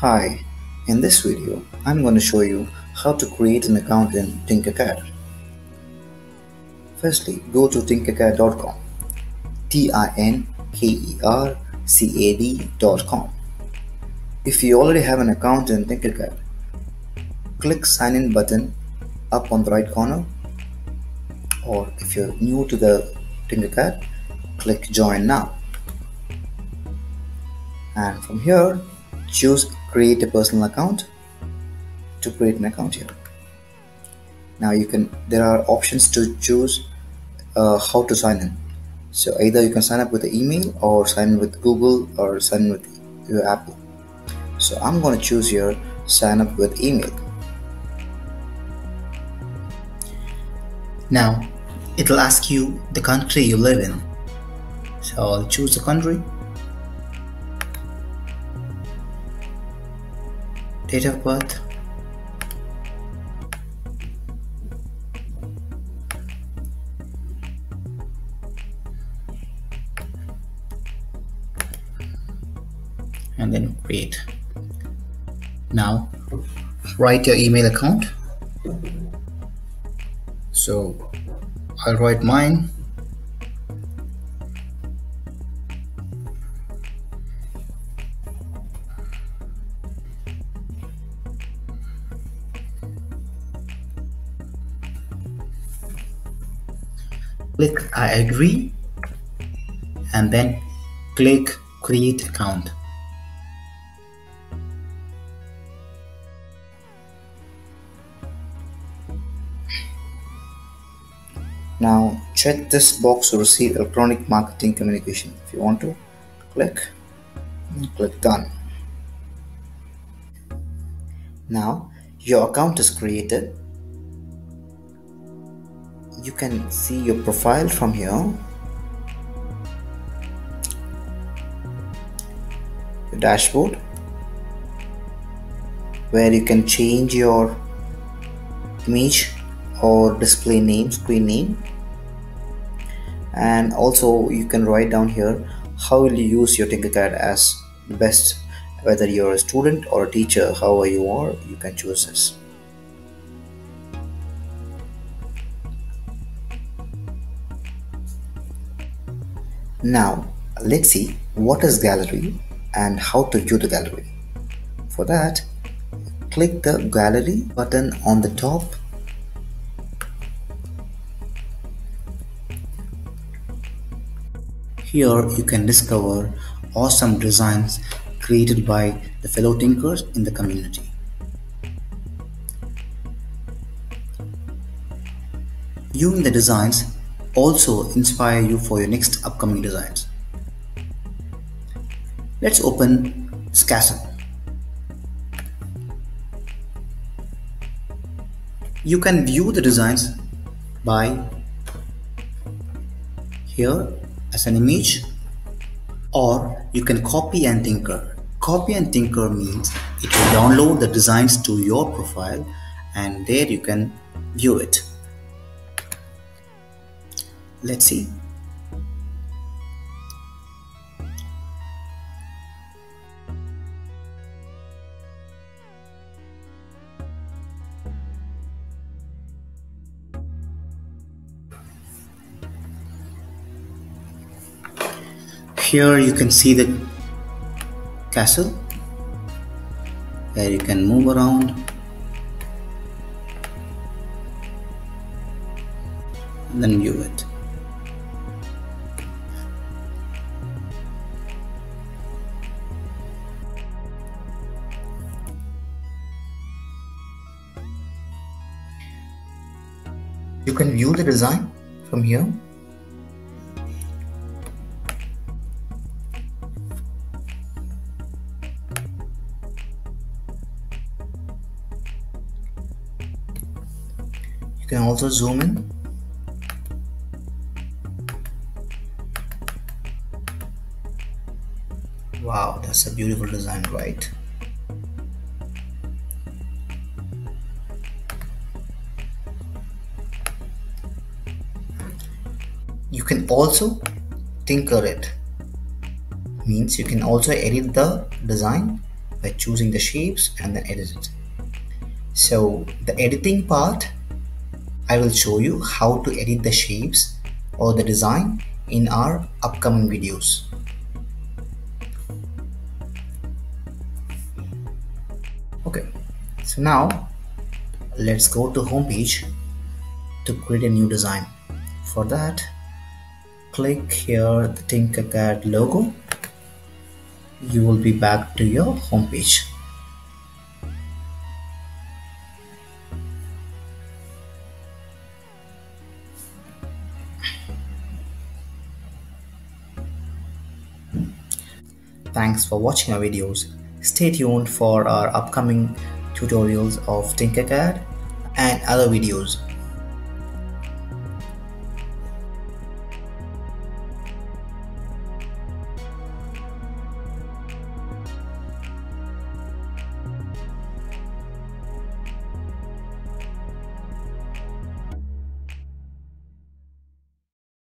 Hi, in this video, I'm going to show you how to create an account in Tinkercad. Firstly, go to tinkercad.com, tinkercad.com. If you already have an account in Tinkercad, click sign in button up on the right corner, or if you're new to the Tinkercad, click join now. And from here, choose create a personal account to create an account here. Now there are options to choose how to sign in. So either you can sign up with the email or sign in with Google or sign in with your Apple. So I'm going to choose here sign up with email. Now it will ask you the country you live in. So I'll choose the country, date of birth, and then create. Now write your email account. So I'll write mine. Click I agree and then click create account. Now check this box to receive electronic marketing communication. If you want to, click done. Now your account is created. You can see your profile from here, your dashboard, where you can change your image or display name, screen name, and also you can write down here how will you use your Tinkercad as best, whether you're a student or a teacher, however you are, you can choose this. Now let's see what is gallery and how to view the gallery. For that, click the gallery button on the top. Here you can discover awesome designs created by the fellow tinkers in the community. Viewing the designs also inspire you for your next upcoming designs. Let's open this castle. You can view the designs by here as an image, or you can copy and tinker. Copy and tinker means it will download the designs to your profile and there you can view it. Let's see. Here you can see the castle where you can move around and then view it. You can view the design from here. You can also zoom in. Wow, that's a beautiful design, right? You can also tinker it. Means you can also edit the design by choosing the shapes and then edit it. So the editing part, I will show you how to edit the shapes or the design in our upcoming videos. Okay, so now let's go to homepage to create a new design. For that, click here the Tinkercad logo. You will be back to your homepage. Thanks for watching our videos. Stay tuned for our upcoming tutorials of Tinkercad and other videos.